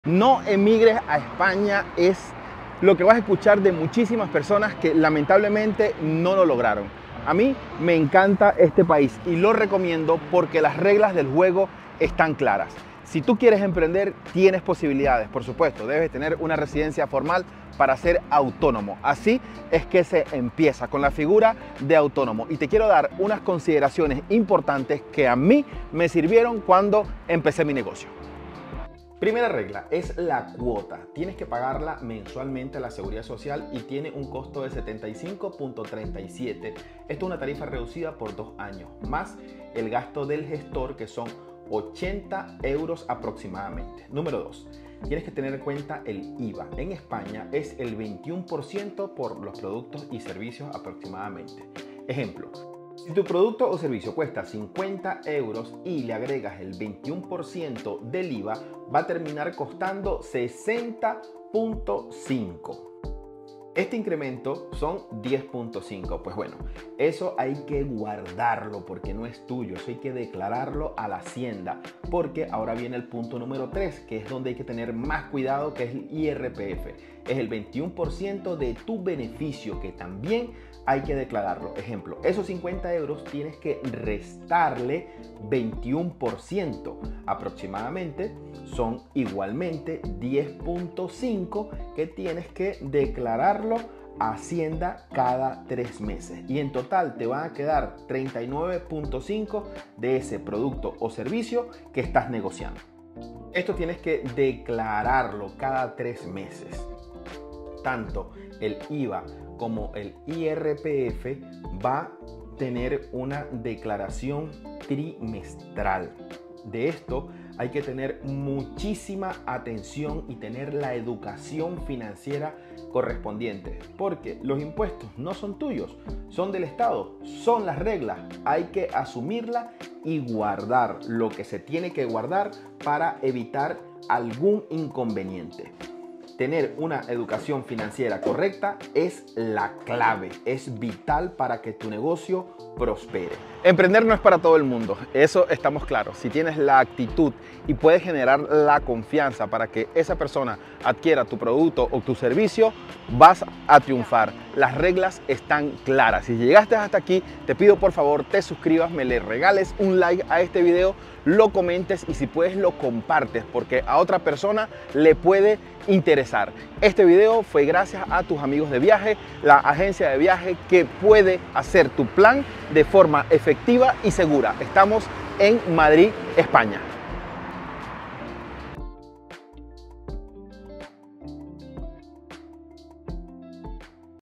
No emigres a España es lo que vas a escuchar de muchísimas personas que lamentablemente no lo lograron. A mí me encanta este país y lo recomiendo porque las reglas del juego están claras. Si tú quieres emprender, tienes posibilidades, por supuesto, debes tener una residencia formal para ser autónomo. Así es que se empieza con la figura de autónomo. Y te quiero dar unas consideraciones importantes que a mí me sirvieron cuando empecé mi negocio. Primera regla es la cuota. Tienes que pagarla mensualmente a la Seguridad Social y tiene un costo de 75.37. Esto es una tarifa reducida por 2 años, más el gasto del gestor, que son 80 euros aproximadamente. Número 2. Tienes que tener en cuenta el IVA. En España es el 21% por los productos y servicios aproximadamente. Ejemplo. Si tu producto o servicio cuesta 50 euros y le agregas el 21% del IVA, va a terminar costando 60.5. Este incremento son 10.5. Pues bueno, eso hay que guardarlo porque no es tuyo. Eso hay que declararlo a la Hacienda, porque ahora viene el punto número 3, que es donde hay que tener más cuidado, que es el IRPF. Es el 21% de tu beneficio que también hay que declararlo. Ejemplo, esos 50 euros tienes que restarle 21%. Aproximadamente son igualmente 10.5 que tienes que declararlo a Hacienda cada 3 meses. Y en total te van a quedar 39.5 de ese producto o servicio que estás negociando. Esto tienes que declararlo cada 3 meses. Tanto el IVA como el IRPF va a tener una declaración trimestral. De esto hay que tener muchísima atención y tener la educación financiera correspondiente, porque los impuestos no son tuyos, son del Estado, son las reglas, hay que asumirla y guardar lo que se tiene que guardar para evitar algún inconveniente. Tener una educación financiera correcta es la clave, es vital para que tu negocio prospere. Emprender no es para todo el mundo, eso estamos claros. Si tienes la actitud y puedes generar la confianza para que esa persona adquiera tu producto o tu servicio, vas a triunfar. Las reglas están claras. Si llegaste hasta aquí, te pido por favor te suscribas, me le regales un like a este video, lo comentes y si puedes lo compartes porque a otra persona le puede interesar. Este video fue gracias a tus amigos de viaje, la agencia de viaje que puede hacer tu plan de forma efectiva y segura. Estamos en Madrid, España.